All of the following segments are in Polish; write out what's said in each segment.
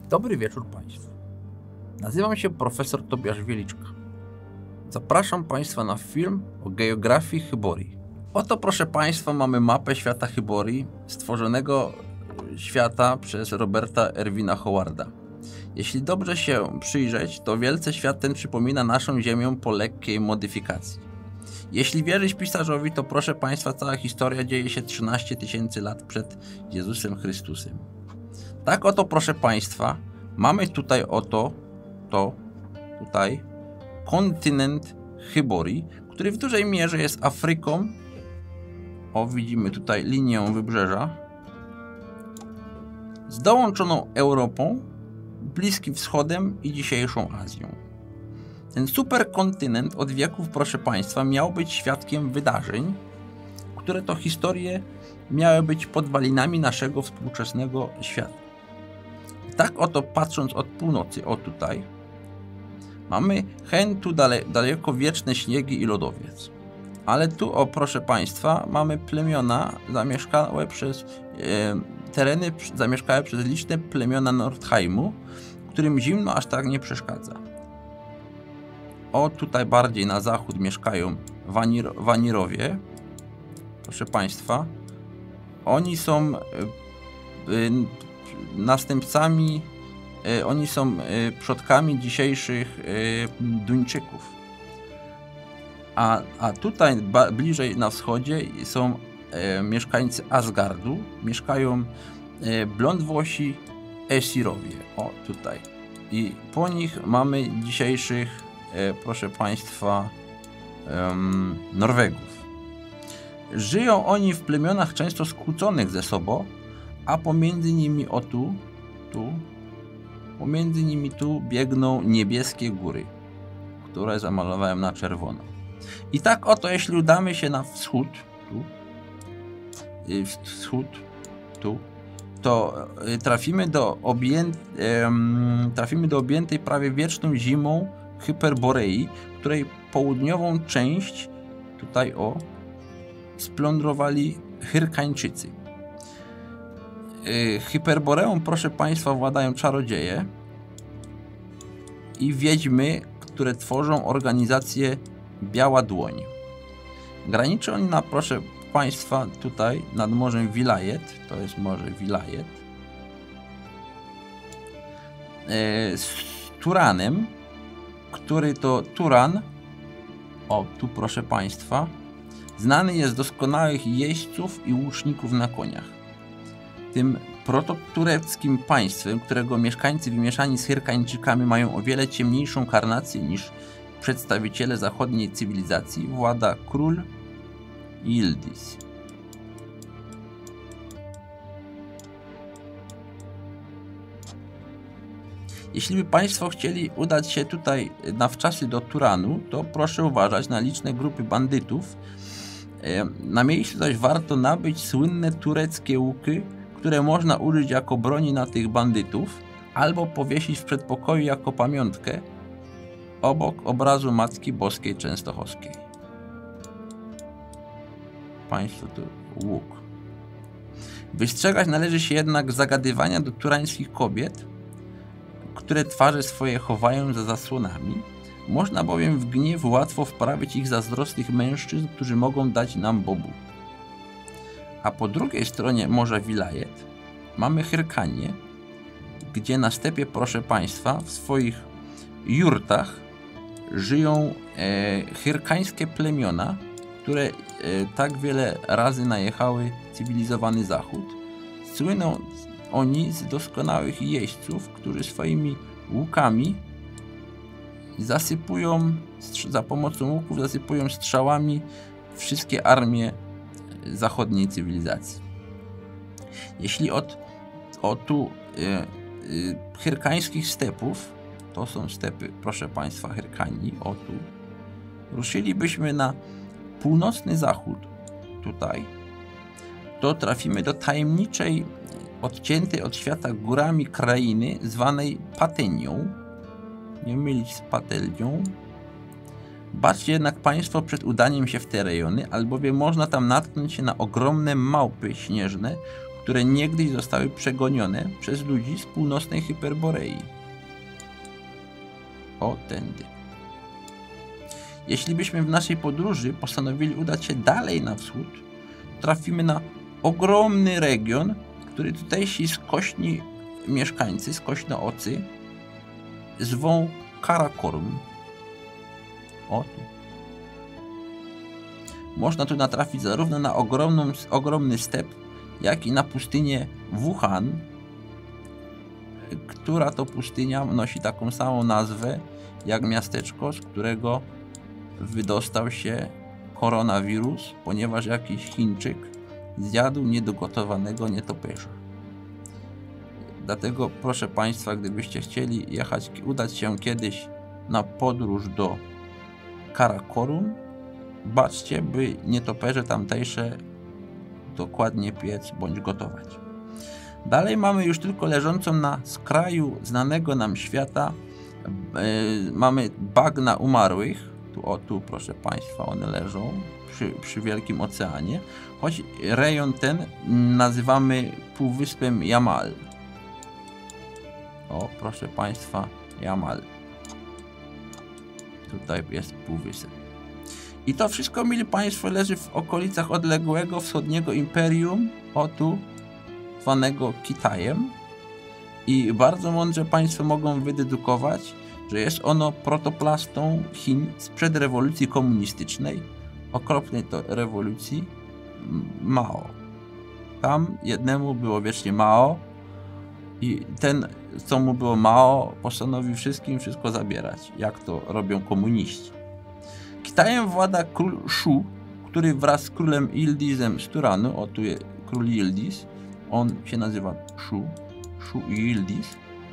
Dobry wieczór Państwu. Nazywam się profesor Tobiasz Wieliczka. Zapraszam Państwa na film o geografii Hyborii. Oto, proszę Państwa, mamy mapę świata Hyborii, stworzonego świata przez Roberta Erwina Howarda. Jeśli dobrze się przyjrzeć, to wielce świat ten przypomina naszą Ziemię po lekkiej modyfikacji. Jeśli wierzyć pisarzowi, to proszę Państwa, cała historia dzieje się 13 000 lat przed Jezusem Chrystusem. Tak oto, proszę Państwa, mamy tutaj tutaj kontynent Hyborii, który w dużej mierze jest Afryką. O, widzimy tutaj linię wybrzeża z dołączoną Europą, Bliskim Wschodem i dzisiejszą Azją. Ten superkontynent od wieków, proszę Państwa, miał być świadkiem wydarzeń, które to historie miały być podwalinami naszego współczesnego świata. Tak oto, patrząc od północy, o tutaj, mamy tu daleko wieczne śniegi i lodowiec. Ale tu, o proszę Państwa, mamy plemiona zamieszkałe przez tereny zamieszkałe przez liczne plemiona Nordheimu, którym zimno aż tak nie przeszkadza. O, tutaj bardziej na zachód mieszkają Wanirowie. Proszę Państwa, oni są następcami, oni są przodkami dzisiejszych Duńczyków. A tutaj bliżej na wschodzie są mieszkańcy Asgardu, mieszkają blondwłosi Esirowie. O, tutaj. I po nich mamy dzisiejszych, proszę Państwa, Norwegów. Żyją oni w plemionach często skłóconych ze sobą, a pomiędzy nimi pomiędzy nimi biegną niebieskie góry, które zamalowałem na czerwono. I tak oto, jeśli udamy się na wschód, to trafimy do objętej prawie wieczną zimą Hyperborei, której południową część tutaj splądrowali Hyrkańczycy. Hyperboreą, proszę Państwa, władają czarodzieje i wiedźmy, które tworzą organizację Biała Dłoń. Graniczy on proszę Państwa, tutaj nad morzem Wilajet, to jest morze Wilajet, z Turanem, który to Turan, o tu proszę Państwa, znany jest z doskonałych jeźdźców i łuczników na koniach. Tym prototureckim państwem, którego mieszkańcy wymieszani z Hyrkańczykami mają o wiele ciemniejszą karnację niż przedstawiciele zachodniej cywilizacji, włada król Yildiz. Jeśli by Państwo chcieli udać się tutaj na wczasy do Turanu, to proszę uważać na liczne grupy bandytów. Na miejscu zaś warto nabyć słynne tureckie łuky, które można użyć jako broni na tych bandytów, albo powiesić w przedpokoju jako pamiątkę obok obrazu Matki Boskiej Częstochowskiej. Państwo tu łuk. Wystrzegać należy się jednak zagadywania do turańskich kobiet, które twarze swoje chowają za zasłonami. Można bowiem w gniew łatwo wprawić ich zazdrosnych mężczyzn, którzy mogą dać nam bobu. A po drugiej stronie morza Wilajet mamy Hyrkanię, gdzie na stepie, proszę Państwa, w swoich jurtach żyją hyrkańskie plemiona, które tak wiele razy najechały cywilizowany Zachód. Słyną oni z doskonałych jeźdźców, którzy swoimi łukami zasypują, za pomocą łuków zasypują strzałami wszystkie armie zachodniej cywilizacji. Jeśli od hyrkańskich stepów, to są stepy, proszę Państwa, Hyrkanii, ruszylibyśmy na północny zachód, tutaj, to trafimy do tajemniczej, odciętej od świata górami krainy zwanej Patenią. Nie mylić z Patelnią. Baczcie jednak Państwo przed udaniem się w te rejony, albowiem można tam natknąć się na ogromne małpy śnieżne, które niegdyś zostały przegonione przez ludzi z północnej Hyperborei. O, tędy. Jeśli byśmy w naszej podróży postanowili udać się dalej na wschód, trafimy na ogromny region, który tutejsi skośni mieszkańcy, skośnoocy, zwą Karakorum. O tu. Można tu natrafić zarówno na ogromny step, jak i na pustynię Wuhan, która to pustynia nosi taką samą nazwę jak miasteczko, z którego wydostał się koronawirus, ponieważ jakiś Chińczyk zjadł niedogotowanego nietoperza. Dlatego proszę Państwa, gdybyście chcieli udać się kiedyś na podróż do Karakorum, baczcie, by nietoperze tamtejsze dokładnie piec bądź gotować. Dalej mamy już tylko leżącą na skraju znanego nam świata, mamy bagna umarłych. Tu proszę Państwa, one leżą przy Wielkim Oceanie, choć rejon ten nazywamy Półwyspem Jamal. O, proszę Państwa, Jamal. Tutaj jest półwysep. I to wszystko, mili Państwo, leży w okolicach odległego wschodniego imperium, o tu, zwanego Kitajem. I bardzo mądrze Państwo mogą wydedukować, że jest ono protoplastą Chin sprzed rewolucji komunistycznej, okropnej to rewolucji Mao. Tam jednemu było wiecznie Mao i ten, co mu było Mao, postanowił wszystko zabierać, jak to robią komuniści. Kitajem włada król Shu, który wraz z królem Yildizem z Turanu, o tu jest król Yildiz, on się nazywa Shu i Yildiz,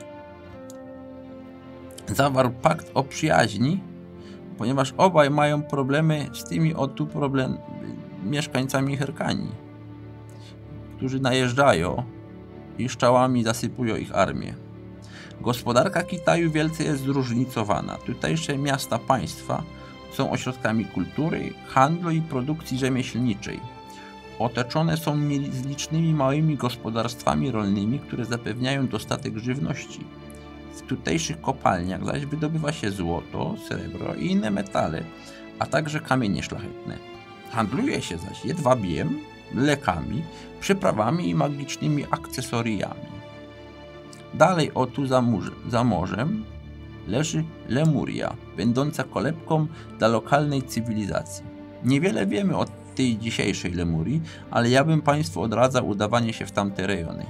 zawarł pakt o przyjaźni, ponieważ obaj mają problemy z tymi mieszkańcami Hyrkanii, którzy najeżdżają i szczałami zasypują ich armię. Gospodarka Kitaju wielce jest zróżnicowana. Tutejsze miasta państwa są ośrodkami kultury, handlu i produkcji rzemieślniczej. Otoczone są nielicznymi małymi gospodarstwami rolnymi, które zapewniają dostatek żywności. W tutejszych kopalniach zaś wydobywa się złoto, srebro i inne metale, a także kamienie szlachetne. Handluje się zaś jedwabiem, lekami, przyprawami i magicznymi akcesoriami. Dalej za morzem leży Lemuria, będąca kolebką dla lokalnej cywilizacji. Niewiele wiemy o tej dzisiejszej Lemurii, ale ja bym Państwu odradzał udawanie się w tamte rejony.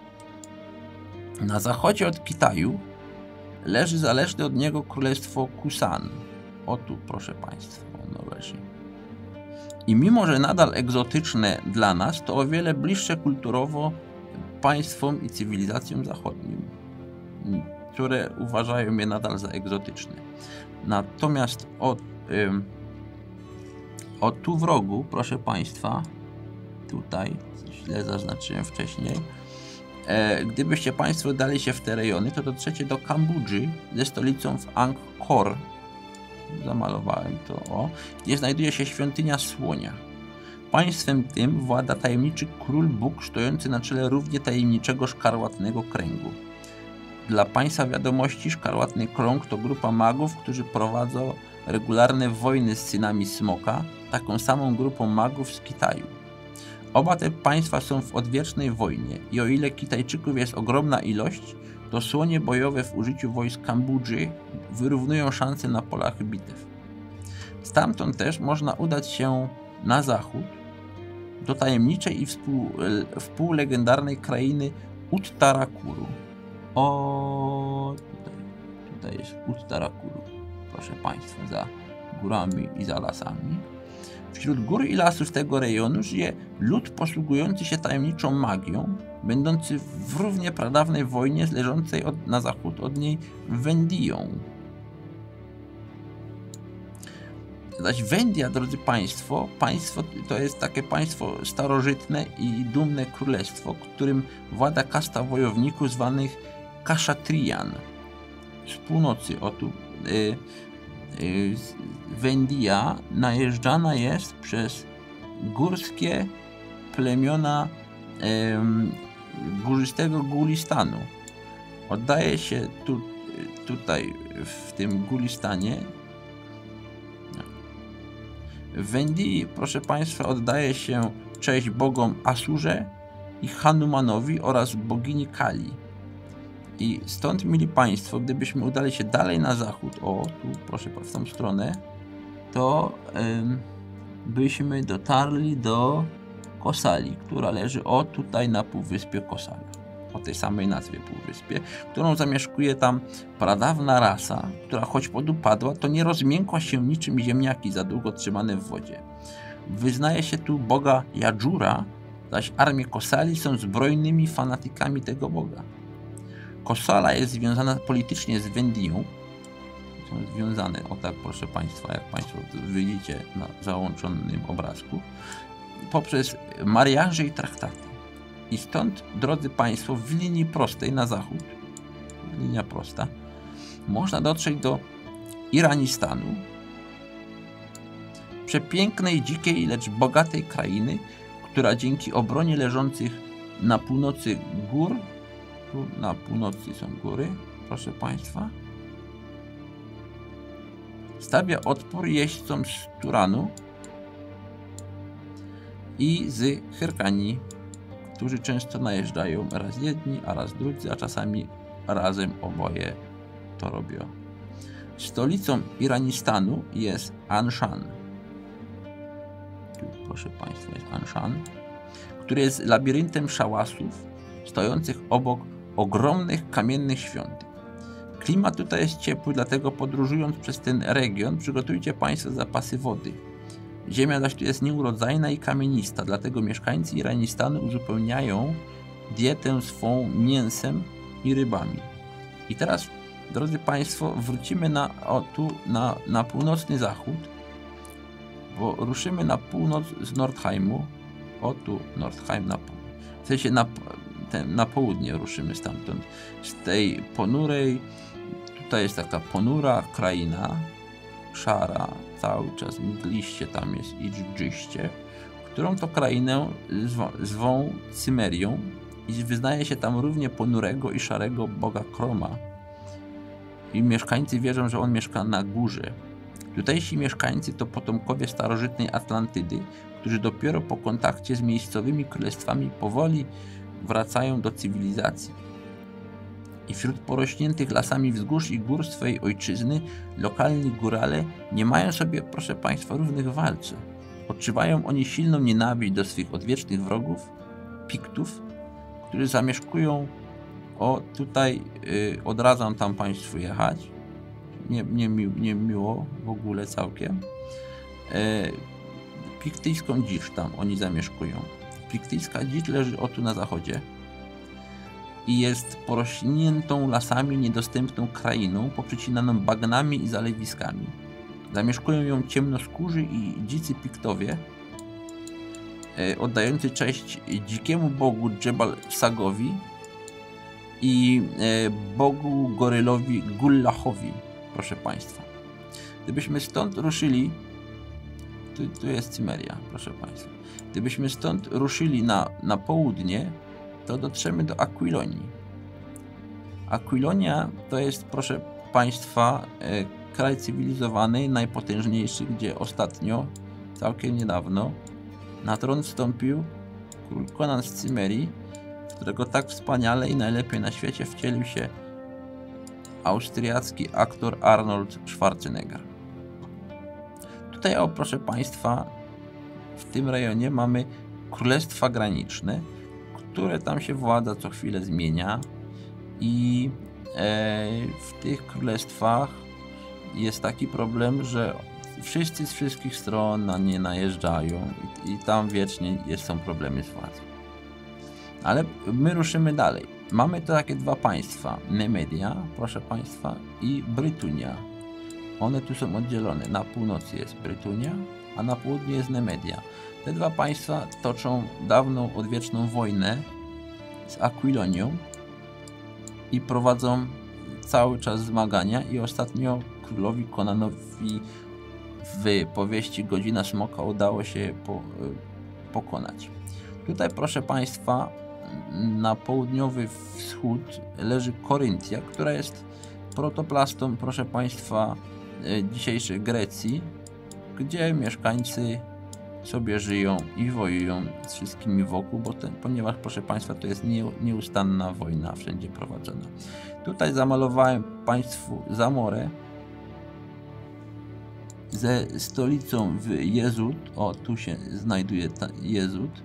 Na zachodzie od Kitaju leży zależne od niego królestwo Kusan. O tu, proszę Państwa, ono leży. I mimo, że nadal egzotyczne dla nas, to o wiele bliższe kulturowo państwom i cywilizacjom zachodnim, które uważają je nadal za egzotyczne. Natomiast tu w rogu, proszę Państwa, tutaj, źle zaznaczyłem wcześniej, gdybyście Państwo dali się w te rejony, to dotrzecie do Kambodży ze stolicą w Angkor. Zamalowałem to, gdzie znajduje się świątynia Słonia. Państwem tym włada tajemniczy król Bóg stojący na czele równie tajemniczego szkarłatnego kręgu. Dla Państwa wiadomości, szkarłatny krąg to grupa magów, którzy prowadzą regularne wojny z synami Smoka, taką samą grupą magów z Kitaju. Oba te państwa są w odwiecznej wojnie i o ile Kitajczyków jest ogromna ilość, to słonie bojowe w użyciu wojsk Kambodży wyrównują szanse na polach bitew. Stamtąd też można udać się na zachód do tajemniczej i wpółlegendarnej krainy Uttarakuru. O, tutaj jest Uttarakuru, proszę Państwa, za górami i za lasami. Wśród gór i lasów tego rejonu żyje lud posługujący się tajemniczą magią, będący w równie pradawnej wojnie z leżącej na zachód od niej Wendią. Zaś Wendia, drodzy Państwo, to jest takie państwo starożytne i dumne królestwo, którym włada kasta wojowników zwanych Kshatriyan. Z północy Wendia najeżdżana jest przez górskie plemiona górzystego Gulistanu. Oddaje się tutaj w tym Gulistanie. W Wendii, proszę Państwa, oddaje się cześć bogom Asurze i Hanumanowi oraz bogini Kali. I stąd, mili Państwo, gdybyśmy udali się dalej na zachód, tu proszę w tą stronę, to byśmy dotarli do Kosali, która leży tutaj na półwyspie Kosala, o tej samej nazwie półwyspie, którą zamieszkuje tam pradawna rasa, która choć podupadła, to nie rozmiękła się niczym ziemniaki za długo trzymane w wodzie. Wyznaje się tu boga Jadżura, zaś armie Kosali są zbrojnymi fanatykami tego boga. Kosala jest związana politycznie z Wendią. Są związane, tak proszę Państwa, jak Państwo widzicie na załączonym obrazku, poprzez mariaże i traktaty. I stąd, drodzy Państwo, w linii prostej na zachód, linia prosta, można dotrzeć do Iranistanu, przepięknej, dzikiej, lecz bogatej krainy, która dzięki obronie leżących na północy gór, tu na północy są góry, proszę Państwa, stawia odpór jeźdźcom z Turanu i z Hyrkanii, którzy często najeżdżają raz jedni, a raz drudzy, a czasami razem oboje to robią. Stolicą Iranistanu jest Anshan. Tu, proszę Państwa, jest Anshan, który jest labiryntem szałasów stojących obok ogromnych kamiennych świątyń. Klimat tutaj jest ciepły, dlatego podróżując przez ten region przygotujcie Państwo zapasy wody. Ziemia zaś tu jest nieurodzajna i kamienista, dlatego mieszkańcy Iranistanu uzupełniają dietę swą mięsem i rybami. I teraz, drodzy Państwo, wrócimy na północny zachód, bo ruszymy na północ z Nordheimu. Tu Nordheim w sensie na południe ruszymy stamtąd. Z tej ponurej, tutaj jest taka ponura kraina, szara, cały czas mgliście tam jest i dżdżyście, którą to krainę zwą Cymerią i wyznaje się tam równie ponurego i szarego boga Kroma. I mieszkańcy wierzą, że on mieszka na górze. Tutejsi mieszkańcy to potomkowie starożytnej Atlantydy, którzy dopiero po kontakcie z miejscowymi królestwami powoli wracają do cywilizacji. I wśród porośniętych lasami wzgórz i gór swojej ojczyzny lokalni górale nie mają sobie, proszę Państwa, równych w walce. Odczuwają oni silną nienawiść do swych odwiecznych wrogów, Piktów, którzy zamieszkują, tutaj odradzam tam Państwu jechać, nie miło w ogóle całkiem, piktyjską dzicz tam oni zamieszkują. Piktyjska dzicz leży tu na zachodzie i jest porośniętą lasami niedostępną krainą, poprzycinaną bagnami i zalewiskami. Zamieszkują ją ciemnoskórzy i dzicy Piktowie, oddający cześć dzikiemu bogu Dżebal Sagowi i bogu gorylowi Gullachowi, proszę Państwa. Gdybyśmy stąd ruszyli, tu jest Cymeria, proszę Państwa. Gdybyśmy stąd ruszyli na południe, to dotrzemy do Akwilonii. Akwilonia to jest, proszę Państwa, kraj cywilizowany, najpotężniejszy, gdzie ostatnio, całkiem niedawno, na tron wstąpił król Conan z Cymerii, w którego tak wspaniale i najlepiej na świecie wcielił się austriacki aktor Arnold Schwarzenegger. Tutaj, proszę Państwa, w tym rejonie mamy królestwa graniczne, które tam się władza co chwilę zmienia i w tych królestwach jest taki problem, że wszyscy z wszystkich stron na nie najeżdżają i tam wiecznie są problemy z władzą. Ale my ruszymy dalej. Mamy to takie dwa państwa, Nemedia, proszę Państwa, i Brytunia. One tu są oddzielone. Na północy jest Brytunia, a na południu jest Nemedia. Te dwa państwa toczą dawną, odwieczną wojnę z Akwilonią i prowadzą cały czas zmagania i ostatnio królowi Conanowi w powieści Godzina Smoka udało się pokonać. Tutaj, proszę Państwa, na południowy wschód leży Koryntia, która jest protoplastą, proszę Państwa, dzisiejszej Grecji, gdzie mieszkańcy sobie żyją i wojują z wszystkimi wokół, ponieważ, proszę Państwa, to jest nieustanna wojna wszędzie prowadzona. Tutaj zamalowałem Państwu Zamorę ze stolicą w Jezut. O, tu się znajduje Jezut.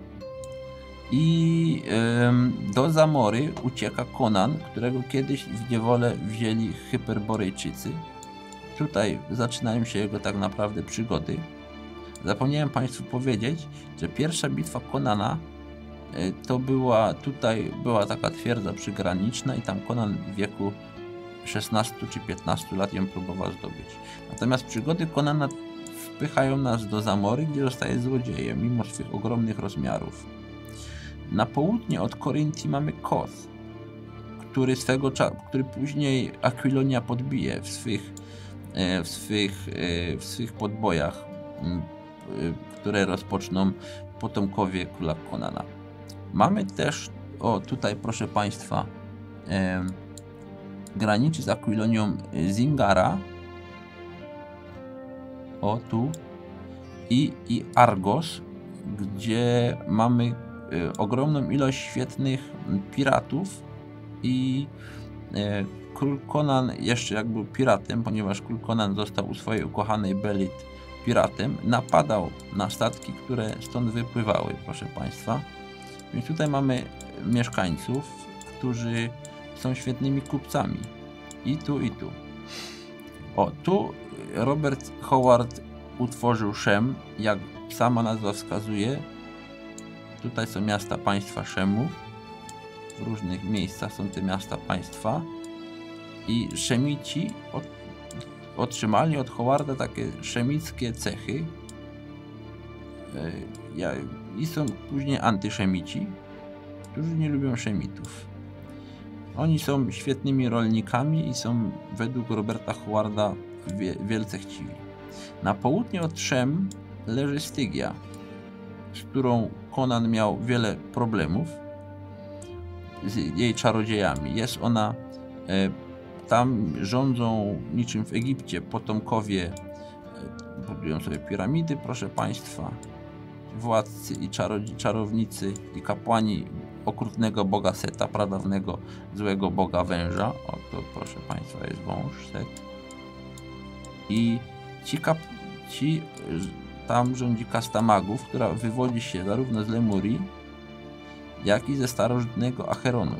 I do Zamory ucieka Konan, którego kiedyś w niewolę wzięli Hyperborejczycy. Tutaj zaczynają się jego tak naprawdę przygody. Zapomniałem Państwu powiedzieć, że pierwsza bitwa Konana to była taka twierdza przygraniczna i tam Konan w wieku 16 czy 15 lat ją próbował zdobyć. Natomiast przygody Konana wpychają nas do Zamory, gdzie zostaje złodziejem, mimo swych ogromnych rozmiarów. Na południe od Koryntii mamy Koth, który później Aquilonia podbije w swych podbojach, które rozpoczną potomkowie króla Konana. Mamy też, tutaj proszę Państwa, graniczy z Aquilonią Zingara, tu, i Argos, gdzie mamy ogromną ilość świetnych piratów i król Konan jeszcze jak był piratem, ponieważ król Konan został u swojej ukochanej Belit piratem, napadał na statki, które stąd wypływały, proszę Państwa. Więc tutaj mamy mieszkańców, którzy są świetnymi kupcami. I tu, i tu. Tu Robert Howard utworzył Shem, jak sama nazwa wskazuje. Tutaj są miasta państwa Szemu. W różnych miejscach są te miasta państwa. I Szemici otrzymali od Howarda takie szemickie cechy. I są później antyszemici, którzy nie lubią Szemitów. Oni są świetnymi rolnikami i są według Roberta Howarda wielce chciwi. Na południe od Szem leży Stygia, z którą Konan miał wiele problemów z jej czarodziejami. Jest ona, tam rządzą niczym w Egipcie potomkowie, budują sobie piramidy, proszę Państwa, władcy i czarownicy i kapłani okrutnego boga Seta, pradawnego złego boga węża. To proszę Państwa jest wąż Set. I tam rządzi kasta magów, która wywodzi się zarówno z Lemurii, jak i ze starożytnego Acheronu.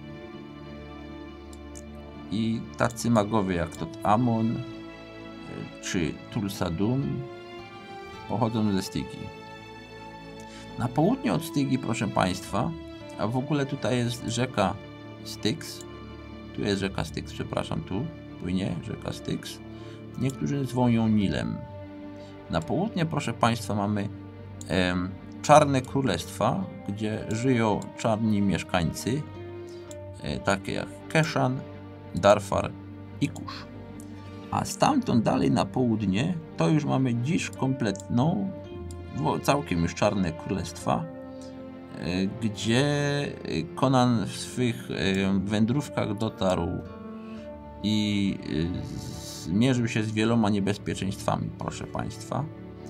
I tacy magowie jak Tot Amon czy Tulsadum pochodzą ze Stygii. Na południe od Stygii, proszę Państwa, a w ogóle tutaj jest rzeka Styx. Tu jest rzeka Styx, przepraszam, tu płynie rzeka Styx. Niektórzy zwą ją Nilem. Na południe, proszę Państwa, mamy czarne królestwa, gdzie żyją czarni mieszkańcy, takie jak Keszan, Darfar i Kusz. A stamtąd dalej na południe to już mamy dziś kompletną, całkiem już czarne królestwa, gdzie Konan w swych wędrówkach dotarł i zmierzył się z wieloma niebezpieczeństwami, proszę Państwa.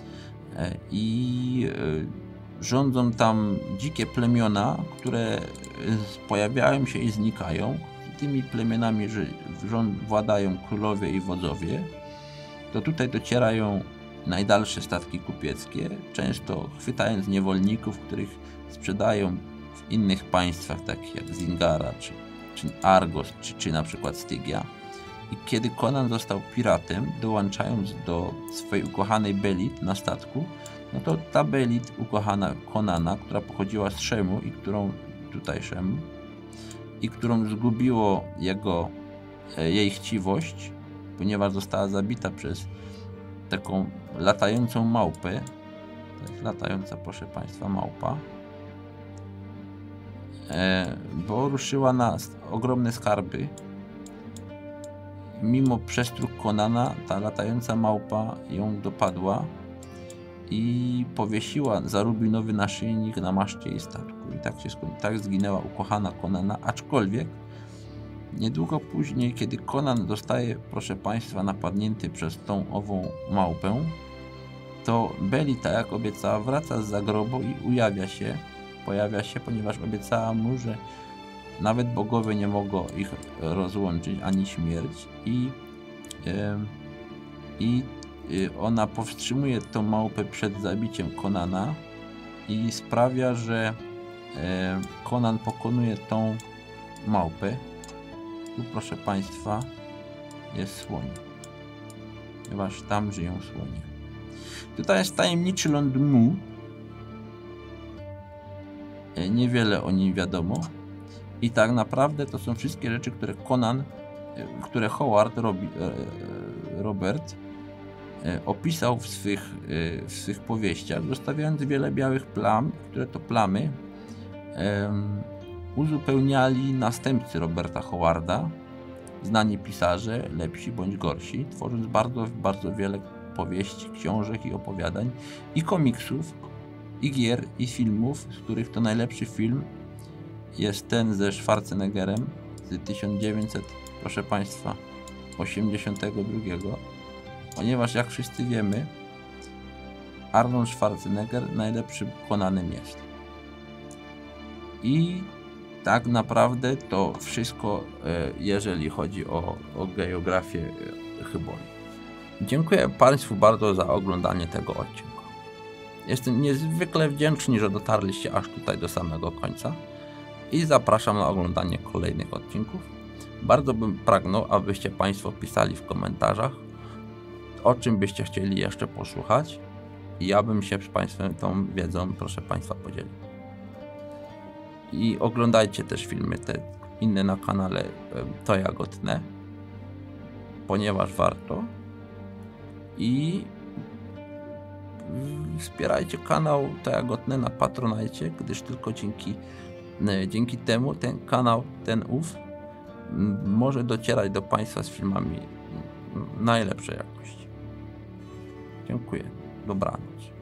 I rządzą tam dzikie plemiona, które pojawiają się i znikają. Tymi plemionami władają królowie i wodzowie. To tutaj docierają najdalsze statki kupieckie, często chwytając niewolników, których sprzedają w innych państwach, takich jak Zingara, czy Argos, czy na przykład Stygia. I kiedy Konan został piratem, dołączając do swojej ukochanej Belit na statku, no to ta Belit, ukochana Konana, która pochodziła z Szemu i którą zgubiło jej chciwość, ponieważ została zabita przez taką latającą małpę. To jest latająca, proszę Państwa, małpa. Bo ruszyła na ogromne skarby. Mimo przestróg Konana, ta latająca małpa ją dopadła i powiesiła za rubinowy naszyjnik na maszcie jej statku. I tak zginęła ukochana Conana, aczkolwiek niedługo później, kiedy Conan zostaje, proszę Państwa, napadnięty przez tą ową małpę, to Beli, tak jak obiecała, wraca z zagrobu i pojawia się, ponieważ obiecała mu, że nawet bogowie nie mogą ich rozłączyć, ani śmierć. I ona powstrzymuje tą małpę przed zabiciem Conana i sprawia, że Conan pokonuje tą małpę. Tu, proszę Państwa, jest słoń, ponieważ tam żyją słonie. Tutaj jest tajemniczy ląd Mu. Niewiele o nim wiadomo. I tak naprawdę to są wszystkie rzeczy, które Robert opisał w swych powieściach, zostawiając wiele białych plam, które to plamy uzupełniali następcy Roberta Howarda, znani pisarze, lepsi bądź gorsi, tworząc bardzo, bardzo wiele powieści, książek i opowiadań, i komiksów, i gier, i filmów, z których to najlepszy film jest ten ze Schwarzeneggerem z 1900, proszę Państwa, 82, ponieważ jak wszyscy wiemy, Arnold Schwarzenegger najlepszym Conanem jest. I tak naprawdę to wszystko, jeżeli chodzi o geografię Chybori. Dziękuję Państwu bardzo za oglądanie tego odcinka. Jestem niezwykle wdzięczny, że dotarliście aż tutaj do samego końca i zapraszam na oglądanie kolejnych odcinków. Bardzo bym pragnął, abyście Państwo pisali w komentarzach, o czym byście chcieli jeszcze posłuchać, i ja bym się z Państwem tą wiedzą, proszę Państwa, podzielił. I oglądajcie też filmy te inne na kanale To Jagotne, ponieważ warto. I wspierajcie kanał To Jagotne na Patronite, gdyż tylko dzięki temu ten kanał, może docierać do Państwa z filmami najlepszej jakości. Dziękuję. Dobranoc.